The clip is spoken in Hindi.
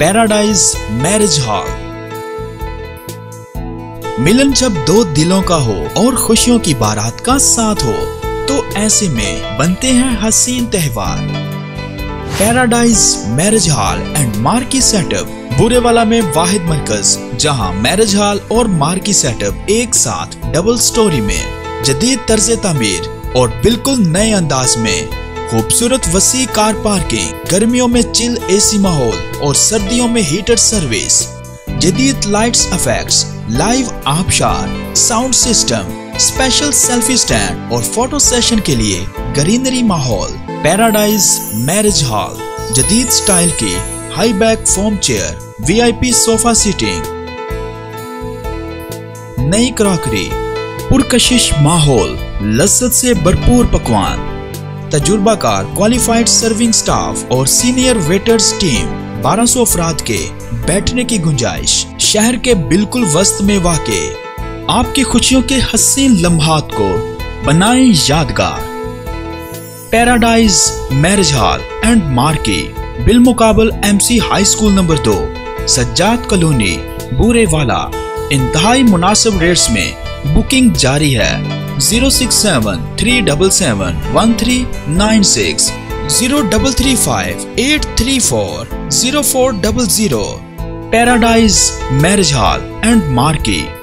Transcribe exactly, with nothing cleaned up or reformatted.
Paradise marriage hall. मिलन जब दो दिलों का हो और खुशियों की बारात का साथ हो तो ऐसे में बनते हैं हसीन त्योहार। Paradise marriage hall and marquee setup Burewala में वाहिद मरकज जहां मैरिज हॉल और मार्की सेटअप एक साथ डबल स्टोरी में जदीद तर्ज तामीर और बिल्कुल नए अंदाज में, खूबसूरत वसी कार पार्किंग, गर्मियों में चिल एसी माहौल और सर्दियों में हीटर सर्विस, जदीद लाइट्स इफेक्ट्स, लाइव आबशार, sound system, special selfie stand और फोटो सेशन के लिए ग्रीनरी माहौल। पैराडाइज मैरिज हॉल जदीद स्टाइल की high back foam chair, VIP sofa seating, नई क्रॉकरी, पुरकशिश माहौल, लज्जत से भरपूर पकवान, तजुर्बाकार क्वालिफाइड सर्विंग स्टाफ और सीनियर वेटर्स टीम, बारह सौ अफराद के बैठने की गुंजाइश, शहर के बिल्कुल वस्त में वाक़े। आपकी खुशियों के हसीन लम्हात को बनाएं यादगार। Paradise marriage hall and marquee बिलमुकाबल एमसी हाई स्कूल नंबर दो, सज्जाद कॉलोनी, बूरेवाला। इंतहाई मुनासिब रेट्स में बुकिंग जारी है। Zero six seven three double seven one three nine six, zero double three five eight three four zero four double zero. Paradise marriage hall and marquee.